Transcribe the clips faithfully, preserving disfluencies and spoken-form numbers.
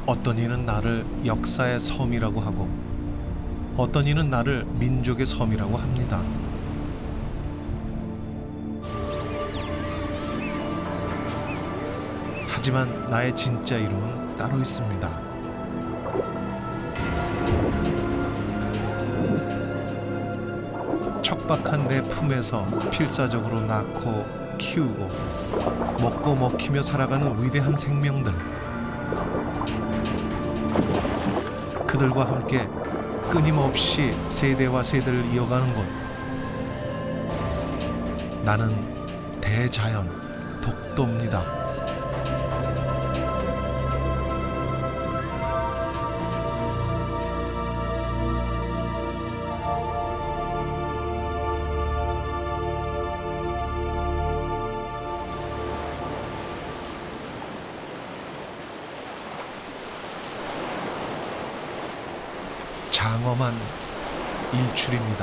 어떤 이는 나를 역사의 섬이라고 하고 어떤 이는 나를 민족의 섬이라고 합니다. 하지만 나의 진짜 이름은 따로 있습니다. 척박한 내 품에서 필사적으로 낳고 키우고 먹고 먹히며 살아가는 위대한 생명들, 그들과 함께 끊임없이 세대와 세대를 이어가는 곳, 나는 대자연 독도입니다. 장엄한 일출입니다.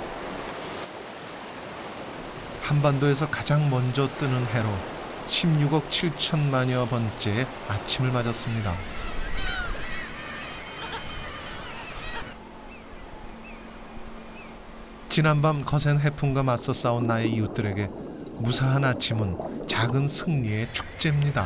한반도에서 가장 먼저 뜨는 해로 십육억 칠천만여 번째 아침을 맞았습니다. 지난밤 거센 해풍과 맞서 싸운 나의 이웃들에게 무사한 아침은 작은 승리의 축제입니다.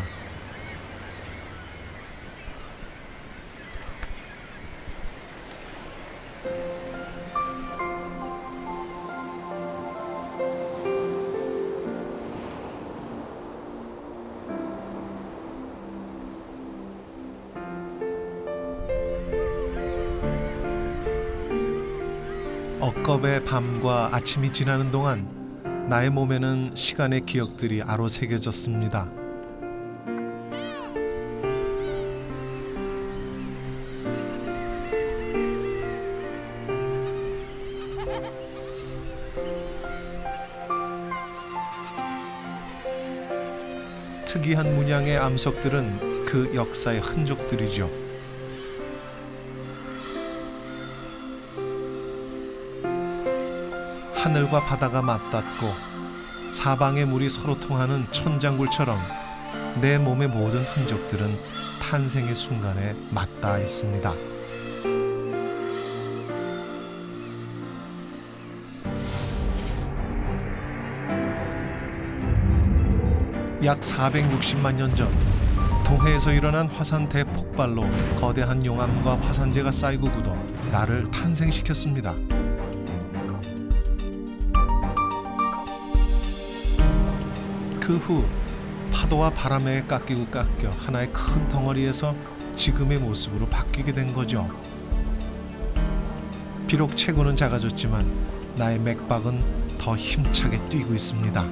억겁의 밤과 아침이 지나는 동안 나의 몸에는 시간의 기억들이 아로 새겨졌습니다. 특이한 문양의 암석들은 그 역사의 흔적들이죠. 하늘과 바다가 맞닿고 사방의 물이 서로 통하는 천장굴처럼 내 몸의 모든 흔적들은 탄생의 순간에 맞닿아 있습니다. 약 사백육십만 년 전 동해에서 일어난 화산 대폭발로 거대한 용암과 화산재가 쌓이고 굳어 나를 탄생시켰습니다. 그 후 파도와 바람에 깎이고 깎여 하나의 큰 덩어리에서 지금의 모습으로 바뀌게 된 거죠. 비록 체구는 작아졌지만 나의 맥박은 더 힘차게 뛰고 있습니다.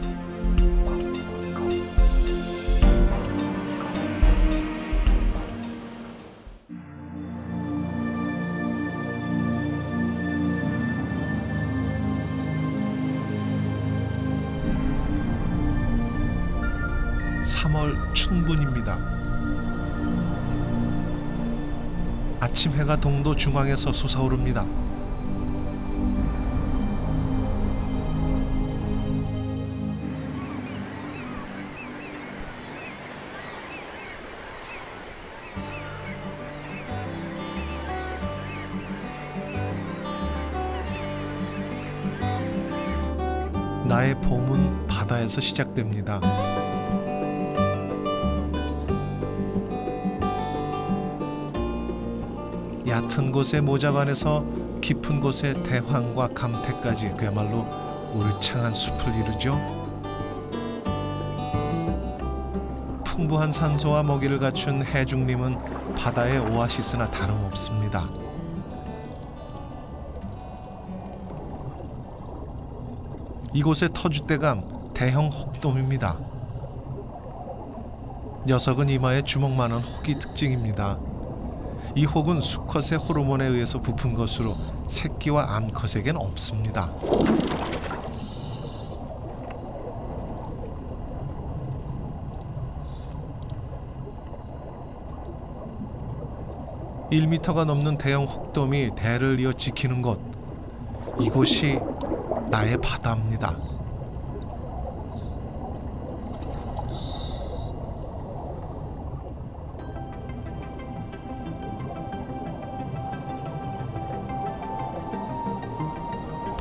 삼월 춘분입니다. 아침 해가 동도 중앙에서 솟아오릅니다. 나의 봄은 바다에서 시작됩니다. 얕은 곳의 모자반에서 깊은 곳의 대황과 감태까지 그야말로 울창한 숲을 이루죠. 풍부한 산소와 먹이를 갖춘 해중림은 바다의 오아시스나 다름없습니다. 이곳의 터줏대감 대형 혹돔입니다. 녀석은 이마에 주먹만한 혹이 특징입니다. 이 혹은 수컷의 호르몬에 의해서 부푼 것으로 새끼와 암컷에겐 없습니다. 일 미터가 넘는 대형 혹돔이 대를 이어 지키는 곳, 이곳이 나의 바다입니다.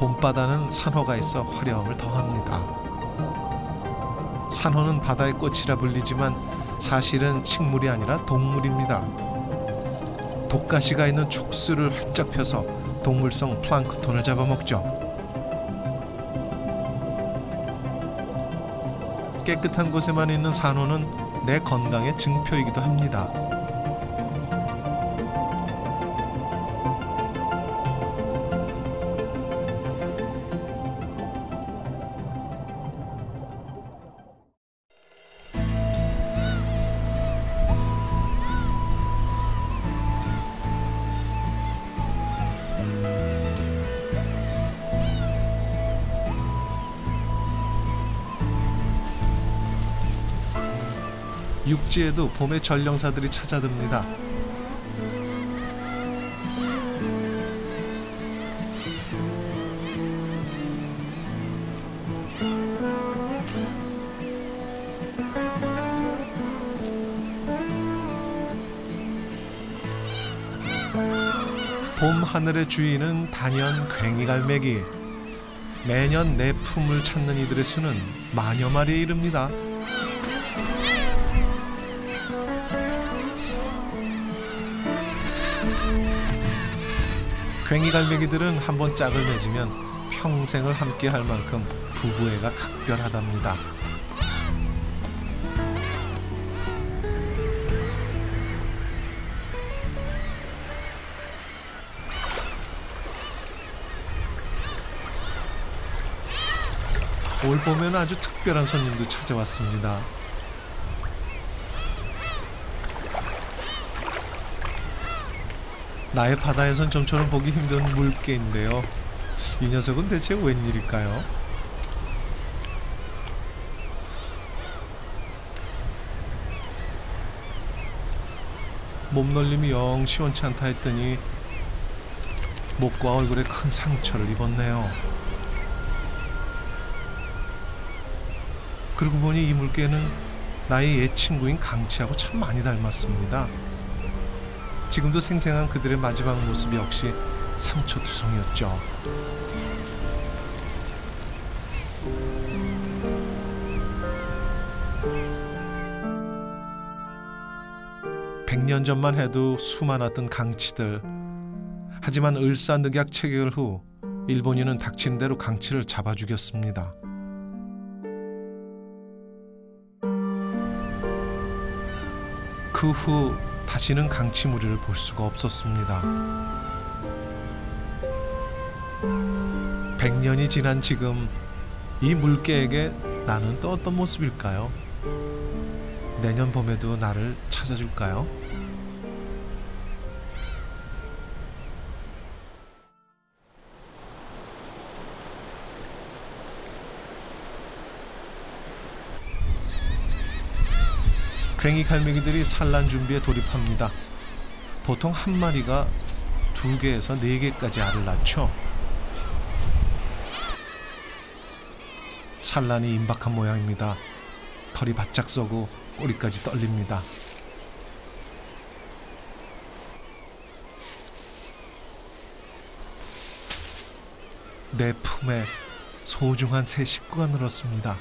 봄바다는 산호가 있어 화려함을 더합니다. 산호는 바다의 꽃이라 불리지만 사실은 식물이 아니라 동물입니다. 독가시가 있는 촉수를 활짝 펴서 동물성 플랑크톤을 잡아먹죠. 깨끗한 곳에만 있는 산호는 내 건강의 증표이기도 합니다. 육지에도 봄의 전령사들이 찾아듭니다. 봄 하늘의 주인은 단연 괭이갈매기. 매년 내 품을 찾는 이들의 수는 만여 마리에 이릅니다. 괭이갈매기들은 한번 짝을 맺으면 평생을 함께 할 만큼 부부애가 각별하답니다. 올 봄에는 아주 특별한 손님도 찾아왔습니다. 나의 바다에선 좀처럼 보기 힘든 물개인데요. 이 녀석은 대체 웬일일까요? 몸놀림이 영 시원치 않다 했더니 목과 얼굴에 큰 상처를 입었네요. 그러고 보니 이 물개는 나의 옛 친구인 강치하고 참 많이 닮았습니다. 지금도 생생한 그들의 마지막 모습 역시 상처투성이었죠. 백 년 전만 해도 수 많았던 강치들. 하지만 을사늑약 체결 후 일본인은 닥친 대로 강치를 잡아 죽였습니다. 그 후 다시는 강치 무리를 볼 수가 없었습니다. 백 년이 지난 지금 이 물개에게 나는 또 어떤 모습일까요? 내년 봄에도 나를 찾아줄까요? 괭이갈매기들이 산란 준비에 돌입합니다. 보통 한 마리가 두 개에서 네 개까지 알을 낳죠. 산란이 임박한 모양입니다. 털이 바짝 쏘고 꼬리까지 떨립니다. 내 품에 소중한 새 식구가 늘었습니다.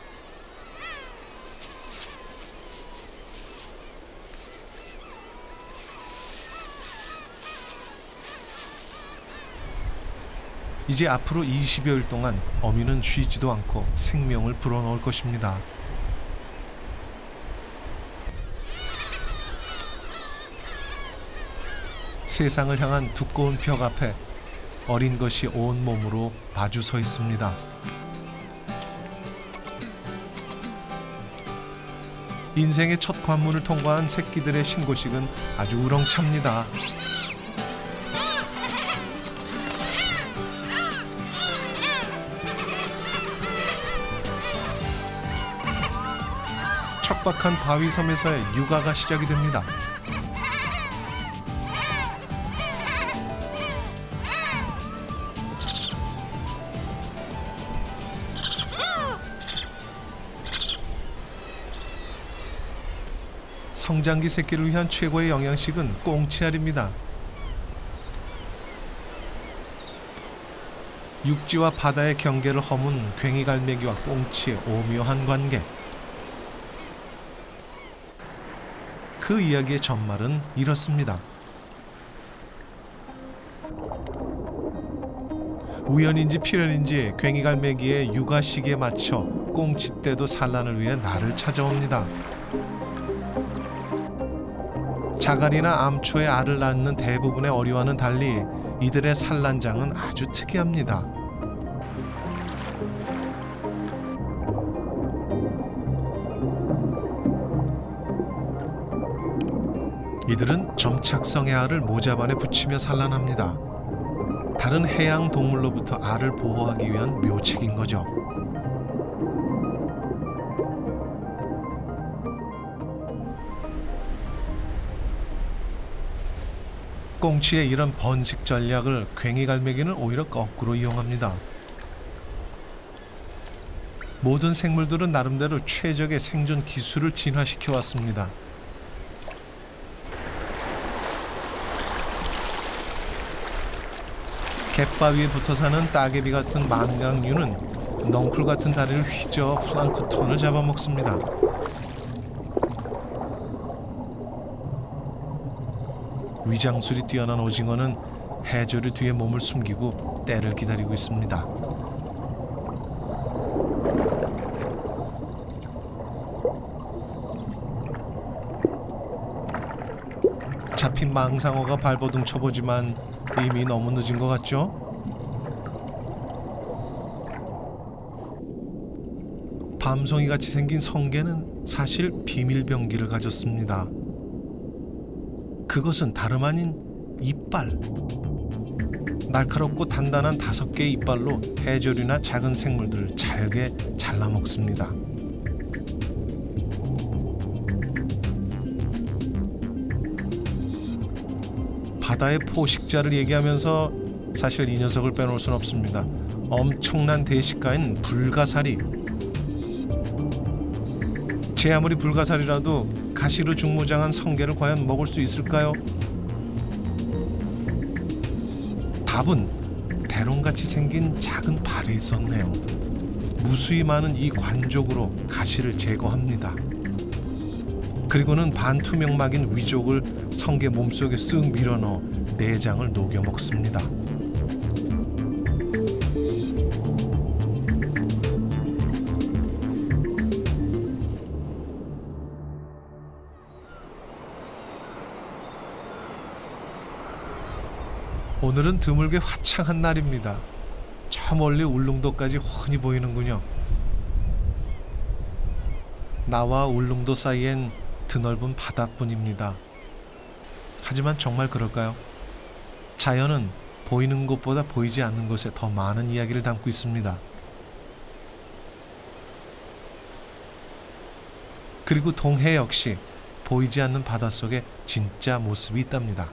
이제 앞으로 이십여일 동안 어미는 쉬지도 않고 생명을 불어넣을 것입니다. 세상을 향한 두꺼운 벽 앞에 어린 것이 온몸으로 마주 서 있습니다. 인생의 첫 관문을 통과한 새끼들의 신고식은 아주 우렁찹니다. 척박한 바위섬에서의 육아가 시작이 됩니다. 성장기 새끼를 위한 최고의 영양식은 꽁치알입니다. 육지와 바다의 경계를 허문 괭이갈매기와 꽁치의 오묘한 관계. 그 이야기의 전말은 이렇습니다. 우연인지 필연인지 괭이갈매기의 육아 시기에 맞춰 꽁치떼도 산란을 위해 나를 찾아옵니다. 자갈이나 암초에 알을 낳는 대부분의 어류와는 달리 이들의 산란장은 아주 특이합니다. 이들은 점착성의 알을 모자반에 붙이며 산란합니다. 다른 해양 동물로부터 알을 보호하기 위한 묘책인 거죠. 꽁치의 이런 번식 전략을 괭이갈매기는 오히려 거꾸로 이용합니다. 모든 생물들은 나름대로 최적의 생존 기술을 진화시켜 왔습니다. 갯바 위에 붙어 사는 따개비 같은 망강류는 넝쿨 같은 다리를 휘저 플랑크톤을 잡아먹습니다. 위장술이 뛰어난 오징어는 해조류 뒤에 몸을 숨기고 때를 기다리고 있습니다. 잡힌 망상어가 발버둥 쳐보지만 이미 너무 늦은 것 같죠? 밤송이같이 생긴 성게는 사실 비밀병기를 가졌습니다. 그것은 다름 아닌 이빨. 날카롭고 단단한 다섯 개의 이빨로 해조류나 작은 생물들을 잘게 잘라먹습니다. 바다의 포식자를 얘기하면서 사실 이 녀석을 빼놓을 순 없습니다. 엄청난 대식가인 불가사리. 제 아무리 불가사리라도 가시로 중무장한 성게를 과연 먹을 수 있을까요? 답은 대롱같이 생긴 작은 발에 있었네요. 무수히 많은 이 관족으로 가시를 제거합니다. 그리고는 반투명막인 위족을 성게 몸속에 쓱 밀어넣어 내장을 녹여 먹습니다. 오늘은 드물게 화창한 날입니다. 저 멀리 울릉도까지 훤히 보이는군요. 나와 울릉도 사이엔 드넓은 바다뿐입니다. 하지만 정말 그럴까요? 자연은 보이는 곳보다 보이지 않는 곳에 더 많은 이야기를 담고 있습니다. 그리고 동해 역시 보이지 않는 바닷속에 진짜 모습이 있답니다.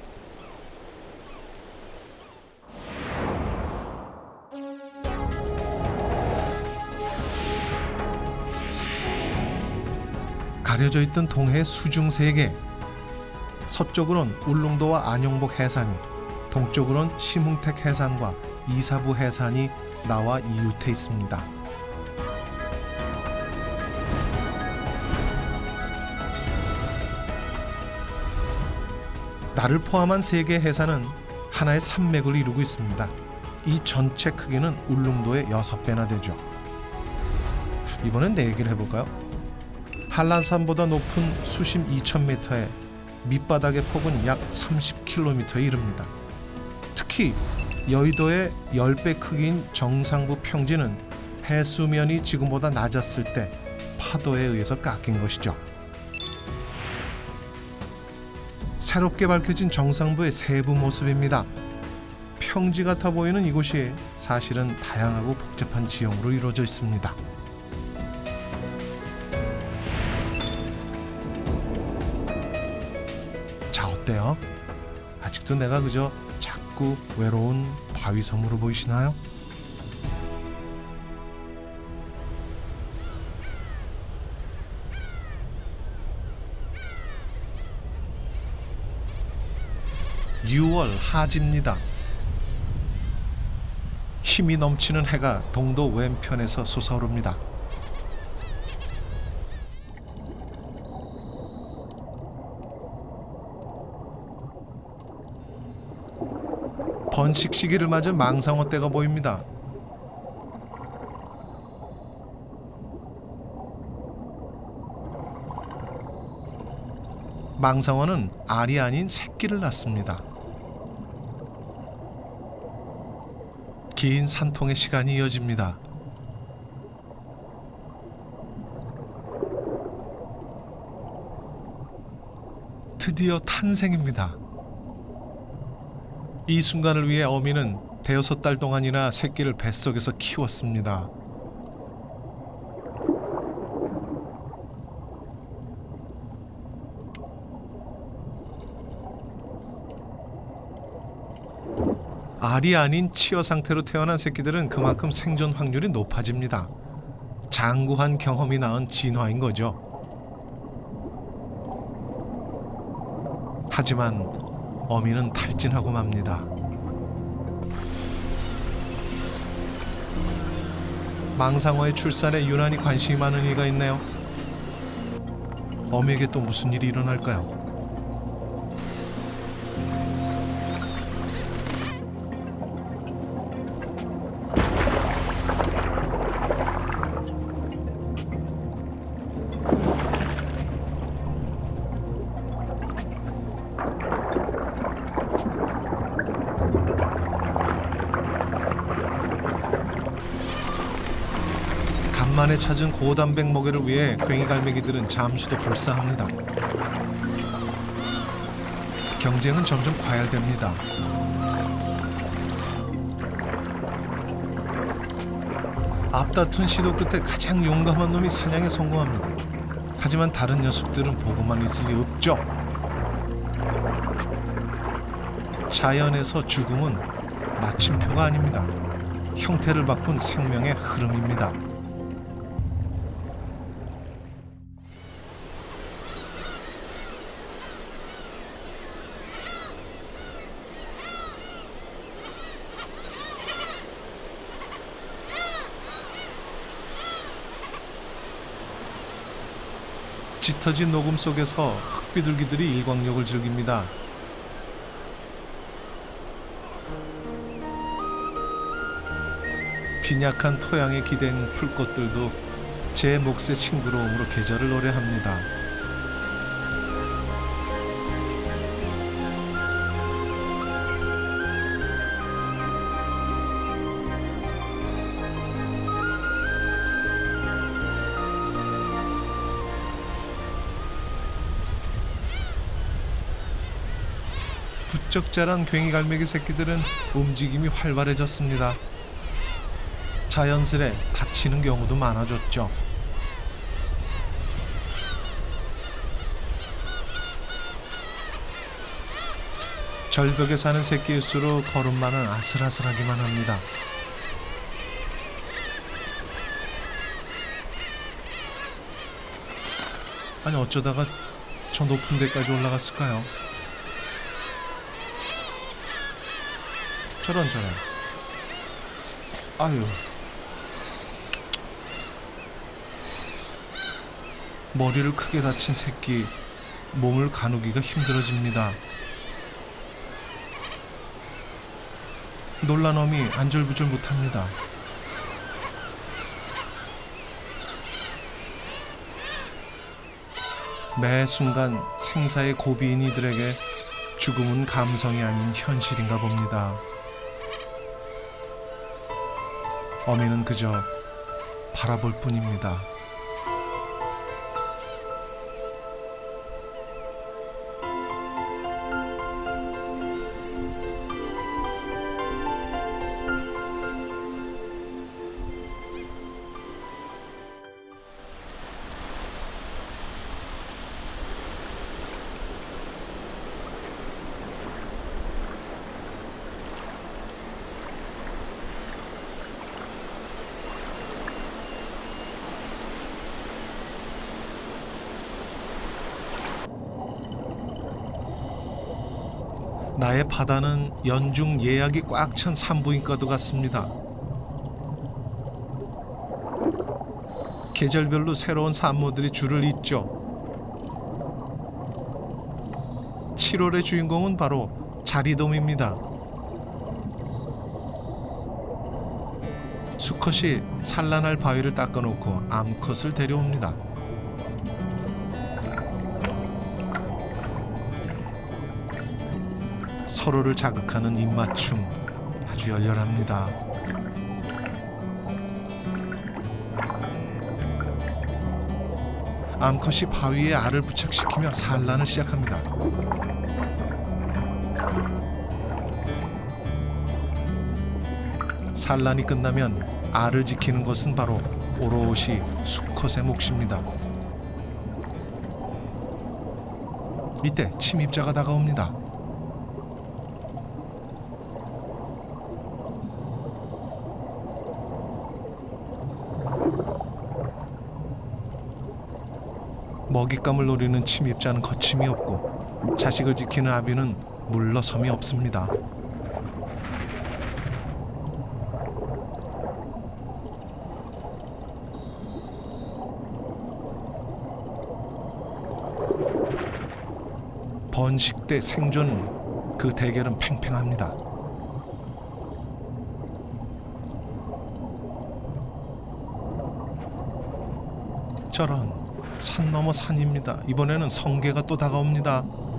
가려져 있던 동해 수중 세계. 서쪽으론 울릉도와 안용복 해상이, 동쪽으론 심흥택 해상과 이사부 해상이 나와 이웃해 있습니다. 나를 포함한 세 개의 해상은 하나의 산맥을 이루고 있습니다. 이 전체 크기는 울릉도의 여섯 배나 되죠. 이번엔 내 얘기를 해볼까요? 한라산보다 높은 수심 이천 미터에 밑바닥의 폭은 약 삼십 킬로미터에 이릅니다. 특히 여의도의 십 배 크기인 정상부 평지는 해수면이 지금보다 낮았을 때 파도에 의해서 깎인 것이죠. 새롭게 밝혀진 정상부의 세부 모습입니다. 평지 같아 보이는 이곳이 사실은 다양하고 복잡한 지형으로 이루어져 있습니다. 어때요? 아직도 내가 그저 작고 외로운 바위섬으로 보이시나요? 유월 하지입니다. 힘이 넘치는 해가 동도 왼편에서 솟아오릅니다. 번식 시기를 맞은 망상어 떼가 보입니다. 망상어는 알이 아닌 새끼를 낳습니다. 긴 산통의 시간이 이어집니다. 드디어 탄생입니다. 이 순간을 위해 어미는 대여섯 달 동안이나 새끼를 뱃속에서 키웠습니다. 알이 아닌 치어 상태로 태어난 새끼들은 그만큼 생존 확률이 높아집니다. 장구한 경험이 낳은 진화인 거죠. 하지만 어미는 탈진하고 맙니다. 망상어의 출산에 유난히 관심이 많은 이가 있네요. 어미에게 또 무슨 일이 일어날까요? 간만에 찾은 고단백 먹이를 위해 괭이갈매기들은 잠수도 불사합니다. 경쟁은 점점 과열됩니다. 앞다툰 시도 끝에 가장 용감한 놈이 사냥에 성공합니다. 하지만 다른 녀석들은 보고만 있을 리 없죠. 자연에서 죽음은 마침표가 아닙니다. 형태를 바꾼 생명의 흐름입니다. 짙어진 녹음 속에서 흙비둘기들이 일광욕을 즐깁니다. 빈약한 토양에 기댄 풀꽃들도 제 몫의 싱그러움으로 계절을 노래합니다. 부쩍 자란 괭이갈매기 새끼들은 움직임이 활발해졌습니다. 자연스레 다치는 경우도 많아졌죠. 절벽에 사는 새끼일수록 걸음만은 아슬아슬하기만 합니다. 아니 어쩌다가 저 높은 데까지 올라갔을까요? 저런 저런. 아유. 머리를 크게 다친 새끼, 몸을 가누기가 힘들어집니다. 놀란 어미 안절부절 못합니다. 매 순간 생사의 고비인 이들에게 죽음은 감성이 아닌 현실인가 봅니다. 어미는 그저 바라볼 뿐입니다. 나의 바다는 연중 예약이 꽉 찬 산부인과도 같습니다. 계절별로 새로운 산모들이 줄을 잇죠. 칠월의 주인공은 바로 자리돔입니다. 수컷이 산란할 바위를 닦아놓고 암컷을 데려옵니다. 서로를 자극하는 입맞춤 아주 열렬합니다. 암컷이 바위에 알을 부착시키며 산란을 시작합니다. 산란이 끝나면 알을 지키는 것은 바로 오롯이 수컷의 몫입니다. 이때 침입자가 다가옵니다. 먹잇감을 노리는 침입자는 거침이 없고 자식을 지키는 아비는 물러섬이 없습니다. 번식 때 생존 그 대결은 팽팽합니다. 저런 산 넘어 산입니다. 이번에는 성게가 또 다가옵니다.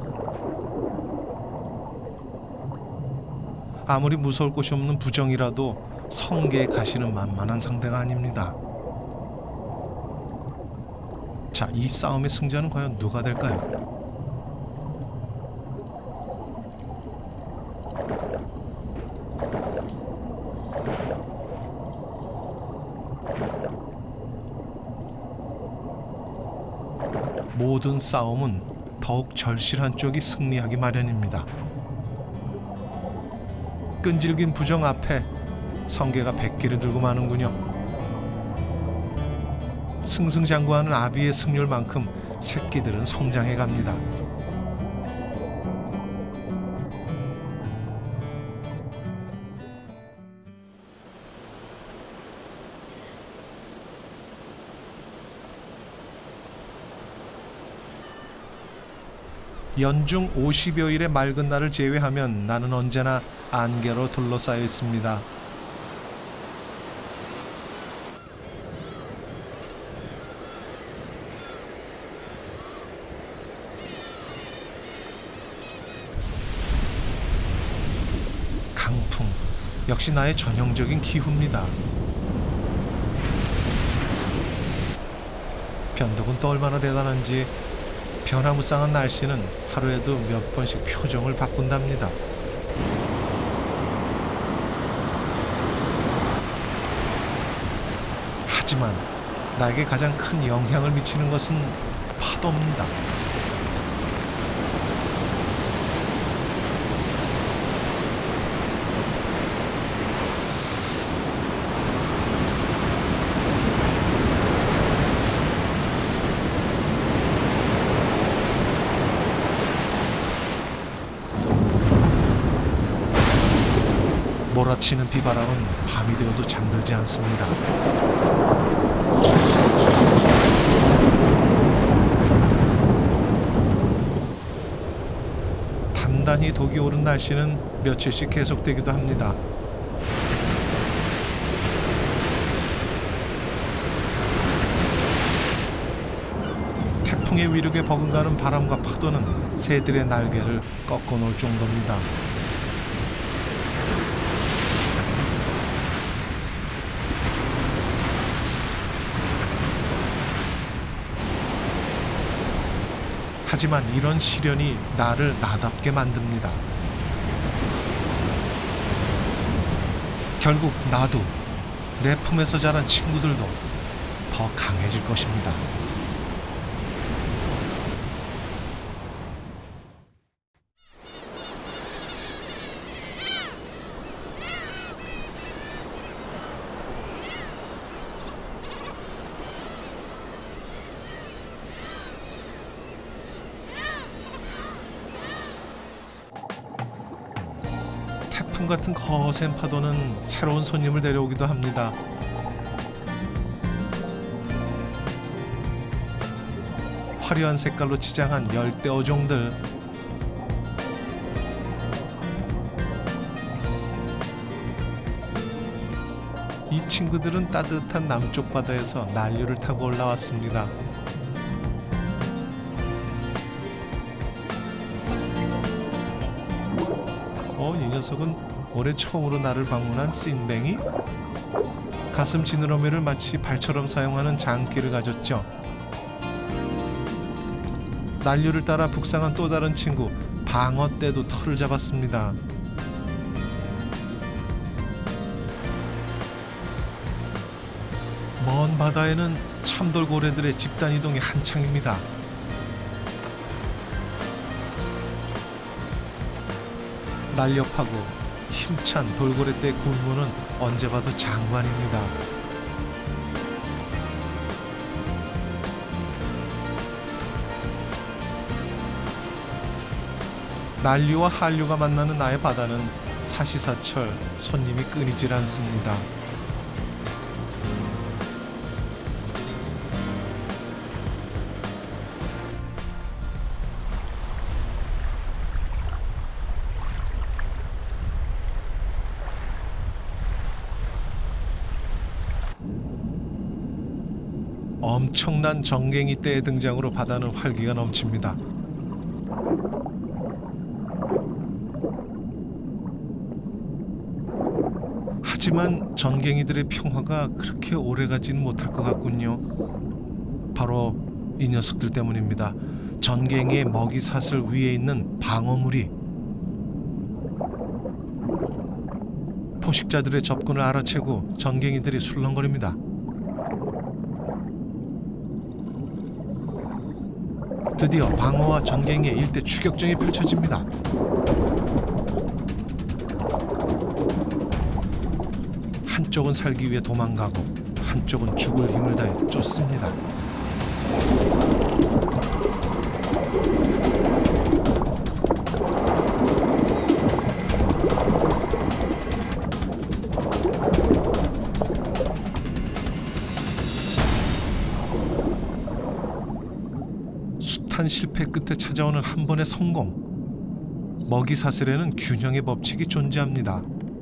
아무리 무서울 곳이 없는 부정이라도 성게의 가시는 만만한 상대가 아닙니다. 자, 이 싸움의 승자는 과연 누가 될까요? 모든 싸움은 더욱 절실한 쪽이 승리하기 마련입니다. 끈질긴 부정 앞에 성게가 백기를 들고 마는군요. 승승장구하는 아비의 승률만큼 새끼들은 성장해 갑니다. 연중 오십여 일의 맑은 날을 제외하면 나는 언제나 안개로 둘러싸여 있습니다. 강풍, 역시 나의 전형적인 기후입니다. 변덕은 또 얼마나 대단한지 변화무쌍한 날씨는 하루에도 몇 번씩 표정을 바꾼답니다. 하지만 나에게 가장 큰 영향을 미치는 것은 파도입니다. 몰아치는 비바람은 밤이 되어도 잠들지 않습니다. 단단히 독이 오른 날씨는 며칠씩 계속되기도 합니다. 태풍의 위력에 버금가는 바람과 파도는 새들의 날개를 꺾어놓을 정도입니다. 하지만 이런 시련이 나를 나답게 만듭니다. 결국 나도 내 품에서 자란 친구들도 더 강해질 것입니다. 태풍 같은 거센 파도는 새로운 손님을 데려오기도 합니다. 화려한 색깔로 치장한 열대 어종들. 이 친구들은 따뜻한 남쪽 바다에서 난류를 타고 올라왔습니다. 어, 이 녀석은 올해 처음으로 나를 방문한 쌘뱅이? 가슴 지느러미를 마치 발처럼 사용하는 장기를 가졌죠. 난류를 따라 북상한 또 다른 친구 방어떼도 털을 잡았습니다. 먼 바다에는 참돌고래들의 집단 이동이 한창입니다. 날렵하고 힘찬 돌고래떼의 군무는 언제 봐도 장관입니다. 난류와 한류가 만나는 나의 바다는 사시사철 손님이 끊이질 않습니다. 엄청난 정갱이 떼의 등장으로 바다는 활기가 넘칩니다. 하지만 정갱이들의 평화가 그렇게 오래가지는 못할 것 같군요. 바로 이 녀석들 때문입니다. 전갱이의 먹이 사슬 위에 있는 방어물이 포식자들의 접근을 알아채고 전갱이들이 술렁거립니다. 드디어 방어와 전갱이의 일대 추격전이 펼쳐집니다. 한쪽은 살기 위해 도망가고 한쪽은 죽을 힘을 다해 쫓습니다. 숱한 실패 끝에 찾아오는 한 번의 성공. 먹이 사슬에는 균형의 법칙이 존재합니다.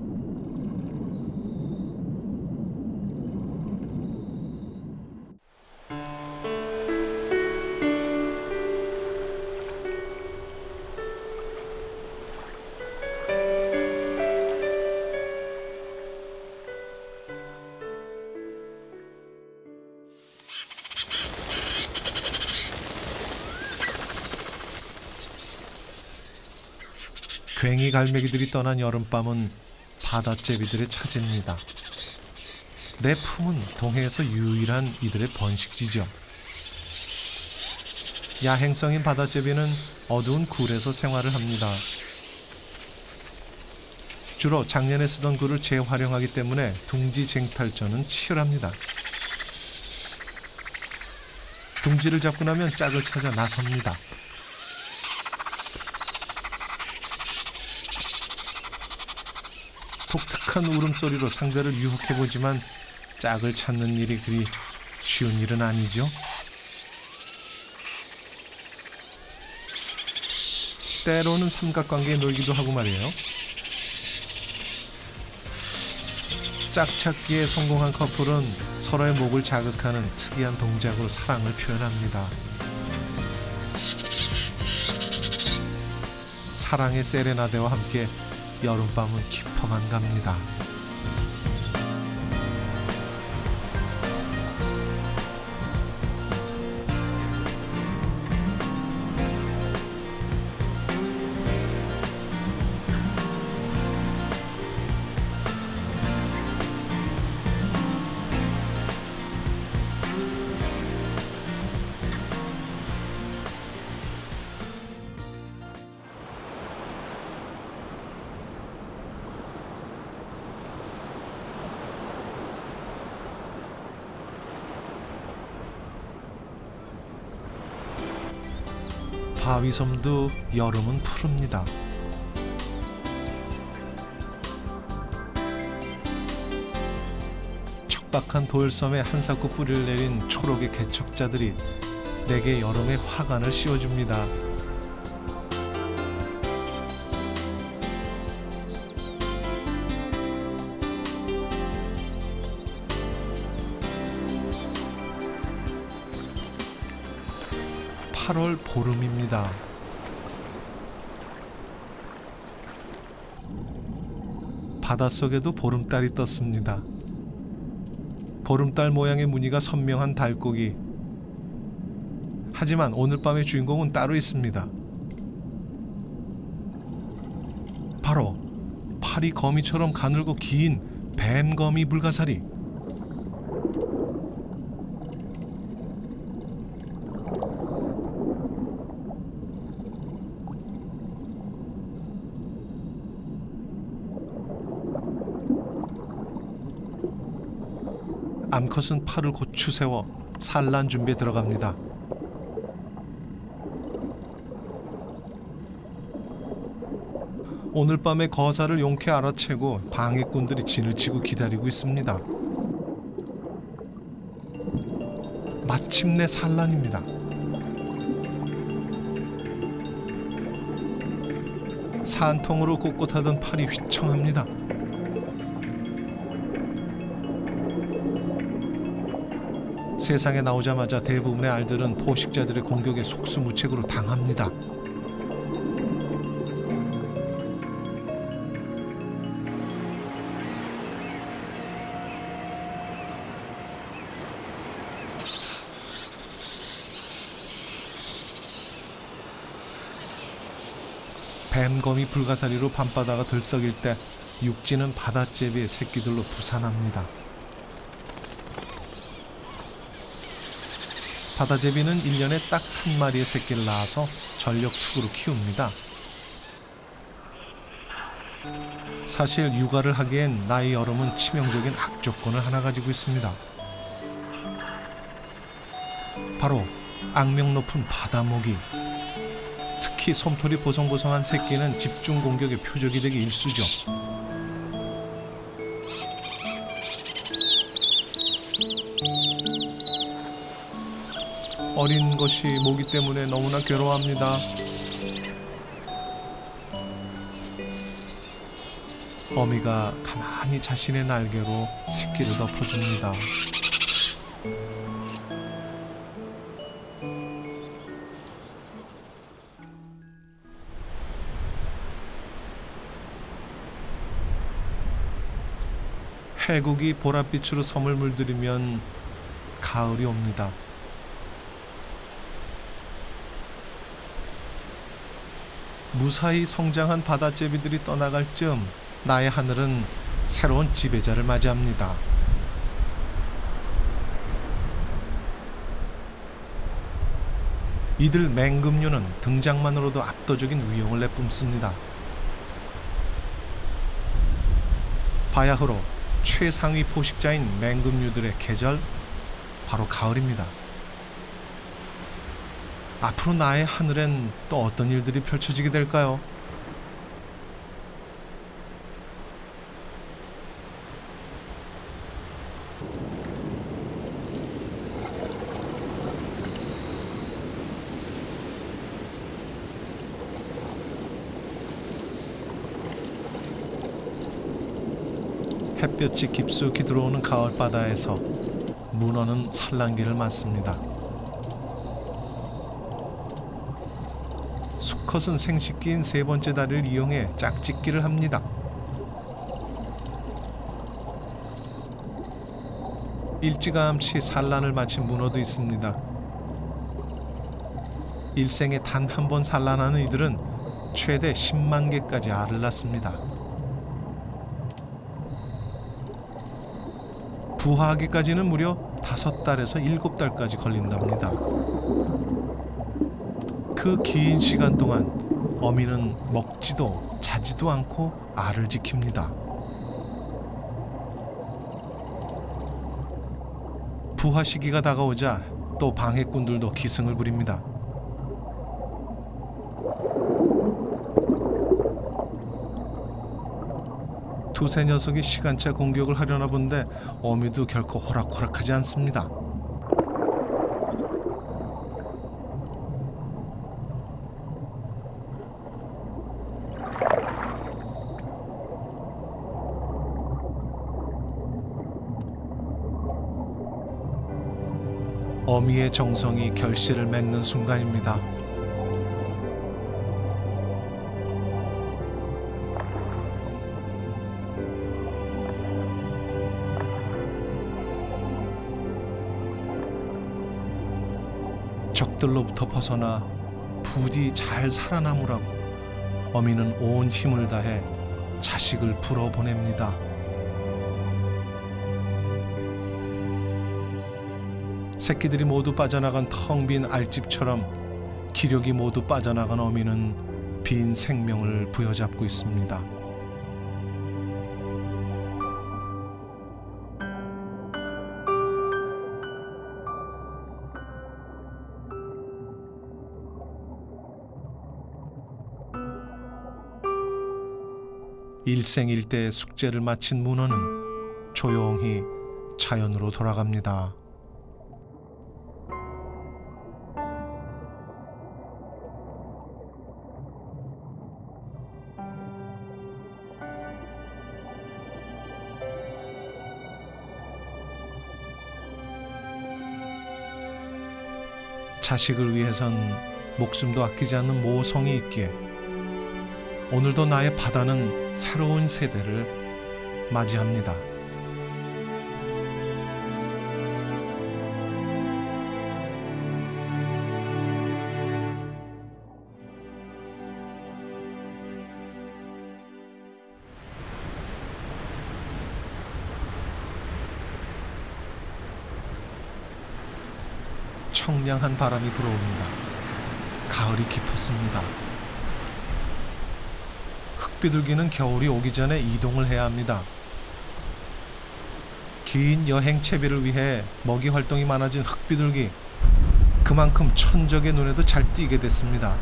괭이 갈매기들이 떠난 여름밤은 바다제비들의 차지입니다. 내 품은 동해에서 유일한 이들의 번식지죠. 야행성인 바다제비는 어두운 굴에서 생활을 합니다. 주로 작년에 쓰던 굴을 재활용하기 때문에 둥지 쟁탈전은 치열합니다. 둥지를 잡고 나면 짝을 찾아 나섭니다. 독특한 울음소리로 상대를 유혹해보지만 짝을 찾는 일이 그리 쉬운 일은 아니죠. 때로는 삼각관계에 놀기도 하고 말이에요. 짝찾기에 성공한 커플은 서로의 목을 자극하는 특이한 동작으로 사랑을 표현합니다. 사랑의 세레나데와 함께 여름밤은 깊어만 갑니다. 바위섬도 여름은 푸릅니다. 척박한 돌섬에 한사코 뿌리를 내린 초록의 개척자들이 내게 여름의 화관을 씌워줍니다. 팔월 보름입니다. 바닷속에도 보름달이 떴습니다. 보름달 모양의 무늬가 선명한 달고기. 하지만 오늘 밤의 주인공은 따로 있습니다. 바로 팔이 거미처럼 가늘고 긴 뱀거미 불가사리. 암컷은 팔을 고추 세워 산란 준비에 들어갑니다. 오늘 밤의 거사를 용케 알아채고 방해꾼들이 진을 치고 기다리고 있습니다. 마침내 산란입니다. 산통으로 꼿꼿하던 팔이 휘청합니다. 세상에 나오자마자 대부분의 알들은 포식자들의 공격에 속수무책으로 당합니다. 뱀거미 불가사리로 밤바다가 들썩일 때 육지는 바닷제비의 새끼들로 부산합니다. 바다제비는 일 년에 딱 한 마리의 새끼를 낳아서 전력투구로 키웁니다. 사실 육아를 하기엔 나이 여름은 치명적인 악조건을 하나 가지고 있습니다. 바로 악명 높은 바다모기. 특히 솜털이 보송보송한 새끼는 집중 공격의 표적이 되기 일쑤죠. 어린 것이 모기 때문에 너무나 괴로워합니다. 어미가 가만히 자신의 날개로 새끼를 덮어줍니다. 해국이 보랏빛으로 섬을 물들이면 가을이 옵니다. 무사히 성장한 바닷제비들이 떠나갈 즈음 나의 하늘은 새로운 지배자를 맞이합니다. 이들 맹금류는 등장만으로도 압도적인 위용을 내뿜습니다. 바야흐로 최상위 포식자인 맹금류들의 계절, 바로 가을입니다. 앞으로 나의 하늘엔 또 어떤 일들이 펼쳐지게 될까요? 햇볕이 깊숙이 들어오는 가을바다에서 문어는 산란기를 맞습니다. 수컷은 생식기인 세 번째 다리를 이용해 짝짓기를 합니다. 일찌감치 산란을 마친 문어도 있습니다. 일생에 단 한 번 산란하는 이들은 최대 십만 개까지 알을 낳습니다. 부화하기까지는 무려 다섯 달에서 일곱 달까지 걸린답니다. 그 긴 시간 동안 어미는 먹지도 자지도 않고 알을 지킵니다. 부화 시기가 다가오자 또 방해꾼들도 기승을 부립니다. 두세 녀석이 시간차 공격을 하려나 본데 어미도 결코 호락호락하지 않습니다. 어미의 정성이 결실을 맺는 순간입니다. 적들로부터 벗어나 부디 잘 살아남으라고 어미는 온 힘을 다해 자식을 불어보냅니다. 새끼들이 모두 빠져나간 텅 빈 알집처럼 기력이 모두 빠져나간 어미는 빈 생명을 부여잡고 있습니다. 일생일대의 숙제를 마친 문어는 조용히 자연으로 돌아갑니다. 자식을 위해선 목숨도 아끼지 않는 모성이 있기에 오늘도 나의 바다는 새로운 세대를 맞이합니다. 청량한 바람이 불어옵니다. 가을이 깊었습니다. 흑비둘기는 겨울이 오기 전에 이동을 해야 합니다. 긴 여행 채비를 위해 먹이 활동이 많아진 흑비둘기, 그만큼 천적의 눈에도 잘 띄게 됐습니다.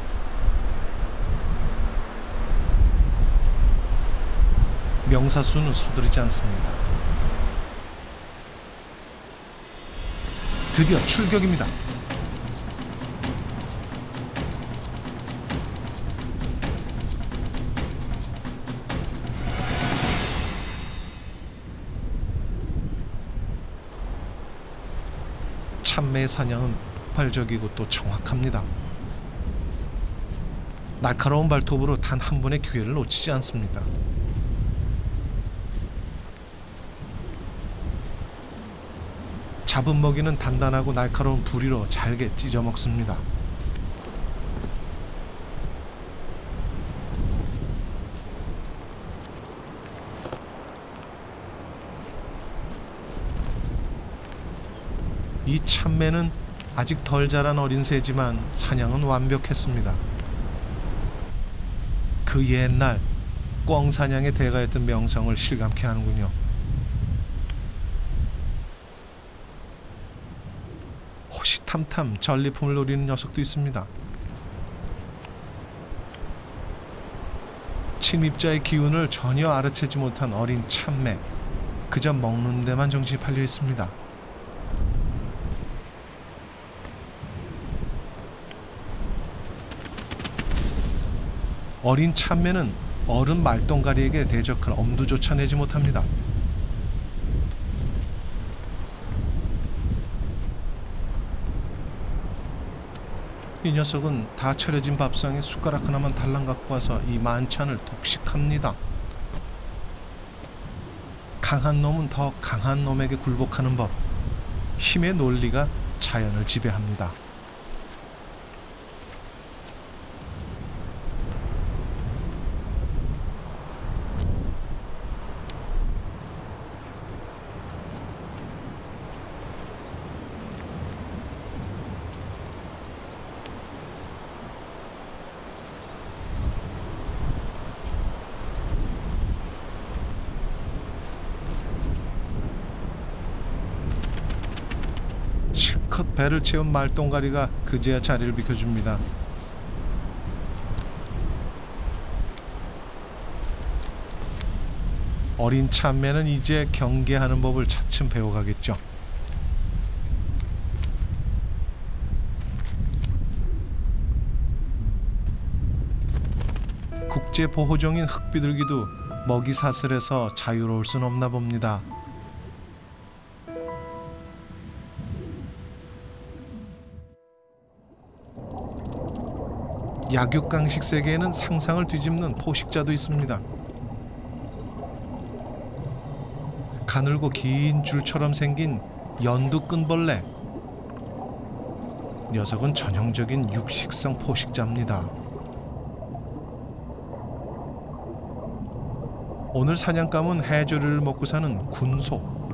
명사수는 서두르지 않습니다. 드디어 출격입니다. 참매의 사냥은 폭발적이고 또 정확합니다. 날카로운 발톱으로 단 한 번의 기회를 놓치지 않습니다. 잡은 먹이는 단단하고 날카로운 부리로 잘게 찢어 먹습니다. 이 참매는 아직 덜 자란 어린 새지만 사냥은 완벽했습니다. 그 옛날 꿩사냥의 대가였던 명성을 실감케 하는군요. 호시탐탐 전리품을 노리는 녀석도 있습니다. 침입자의 기운을 전혀 알아채지 못한 어린 참매, 그저 먹는 데만 정신이 팔려 있습니다. 어린 참매는 어른 말똥가리에게 대적할 엄두조차 내지 못합니다. 이 녀석은 다 차려진 밥상에 숟가락 하나만 달랑 갖고 와서 이 만찬을 독식합니다. 강한 놈은 더 강한 놈에게 굴복하는 법, 힘의 논리가 자연을 지배합니다. 실컷 배를 채운 말똥가리가 그제야 자리를 비켜줍니다. 어린 참매는 이제 경계하는 법을 차츰 배워가겠죠. 국제보호종인 흑비둘기도 먹이 사슬에서 자유로울 순 없나 봅니다. 약육강식 세계에는 상상을 뒤집는 포식자도 있습니다. 가늘고 긴 줄처럼 생긴 연두끈벌레. 녀석은 전형적인 육식성 포식자입니다. 오늘 사냥감은 해조류를 먹고 사는 군소.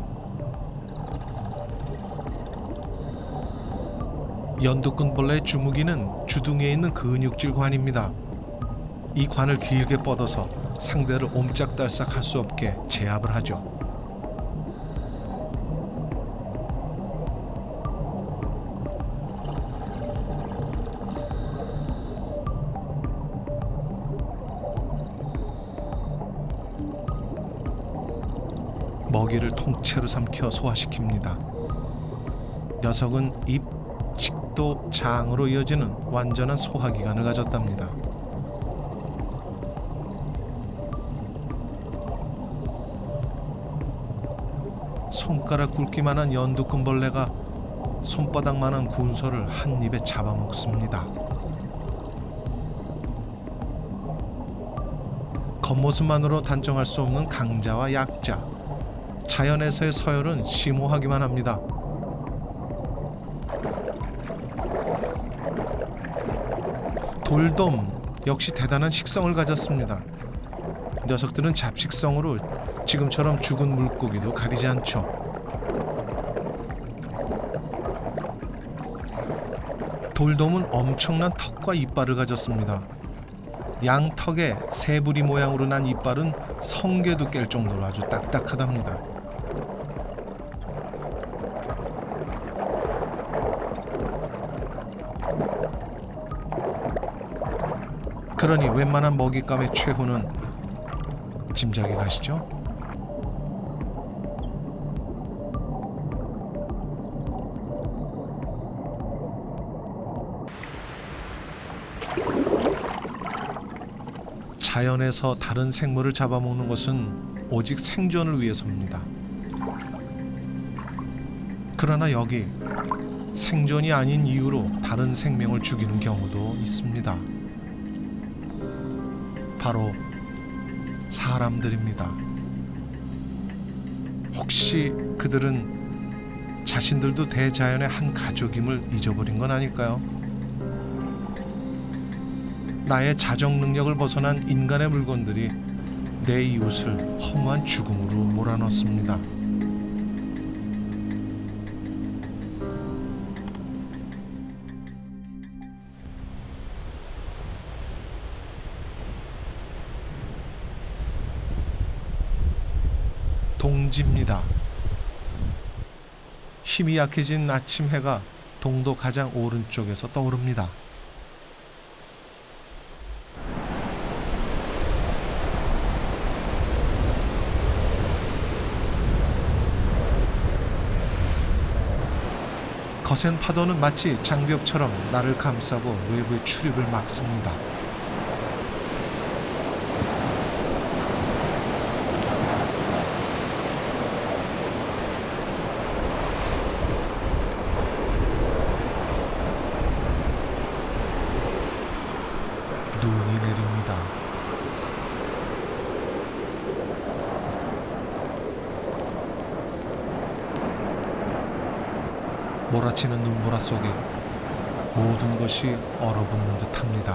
연두끈벌레의 주무기는 주둥이에 있는 근육질 관입니다. 이 관을 길게 뻗어서 상대를 옴짝달싹 할 수 없게 제압을 하죠. 먹이를 통째로 삼켜 소화시킵니다. 녀석은 입, 식도, 장으로 이어지는 완전한 소화기관을 가졌답니다. 손가락 굵기만한 연두끈벌레가 손바닥만한 군소를 한 입에 잡아먹습니다. 겉모습만으로 단정할 수 없는 강자와 약자. 자연에서의 서열은 심오하기만 합니다. 돌돔 역시 대단한 식성을 가졌습니다. 녀석들은 잡식성으로 지금처럼 죽은 물고기도 가리지 않죠. 돌돔은 엄청난 턱과 이빨을 가졌습니다. 양턱에 새부리 모양으로 난 이빨은 성게도 깰 정도로 아주 딱딱하답니다. 그러니 웬만한 먹잇감의 최후는 짐작이 가시죠? 자연에서 다른 생물을 잡아먹는 것은 오직 생존을 위해서입니다. 그러나 여기 생존이 아닌 이유로 다른 생명을 죽이는 경우도 있습니다. 바로 사람들입니다. 혹시 그들은 자신들도 대자연의 한 가족임을 잊어버린 건 아닐까요? 나의 자정 능력을 벗어난 인간의 물건들이 내 이웃을 허무한 죽음으로 몰아넣습니다. 동지입니다. 힘이 약해진 아침 해가 동도 가장 오른쪽에서 떠오릅니다. 거센 파도는 마치 장벽처럼 나를 감싸고 외부의 출입을 막습니다. 눈이 내립니다. 몰아치는 눈보라 속에 모든 것이 얼어붙는 듯합니다.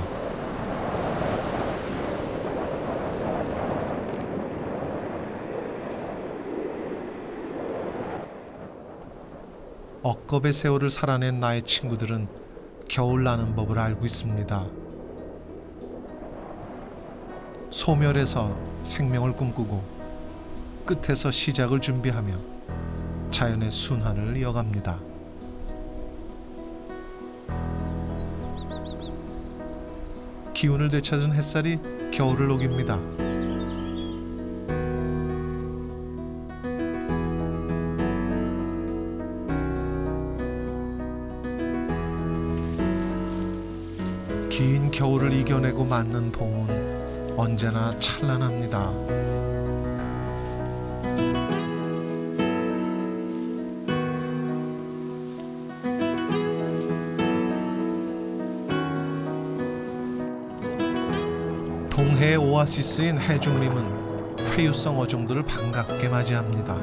억겁의 세월을 살아낸 나의 친구들은 겨울 나는 법을 알고 있습니다. 소멸에서 생명을 꿈꾸고 끝에서 시작을 준비하며 자연의 순환을 이어갑니다. 기운을 되찾은 햇살이 겨울을 녹입니다. 긴 겨울을 이겨내고 맞는 봄은 언제나 찬란합니다. 대오아시스인 해중림은 회유성 어종들을 반갑게 맞이합니다.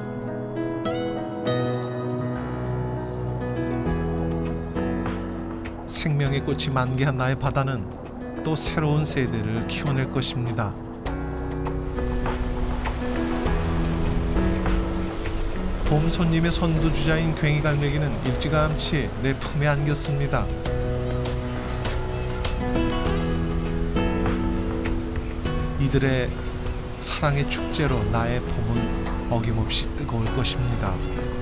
생명의 꽃이 만개한 나의 바다는 또 새로운 세대를 키워낼 것입니다. 봄 손님의 선두주자인 괭이갈매기는 일찌감치 내 품에 안겼습니다. 이들의 사랑의 축제로 나의 봄은 어김없이 뜨거울 것입니다.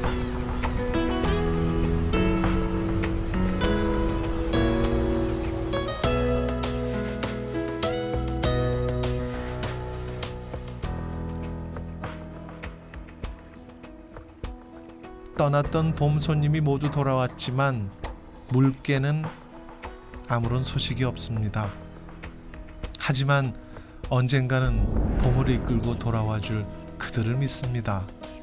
떠났던 봄 손님이 모두 돌아왔지만 물개는 아무런 소식이 없습니다. 하지만 언젠가는 봄을 이끌고 돌아와 줄 그들을 믿습니다.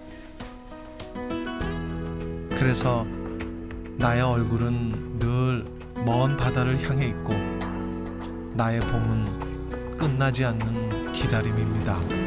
그래서 나의 얼굴은 늘 먼 바다를 향해 있고 나의 봄은 끝나지 않는 기다림입니다.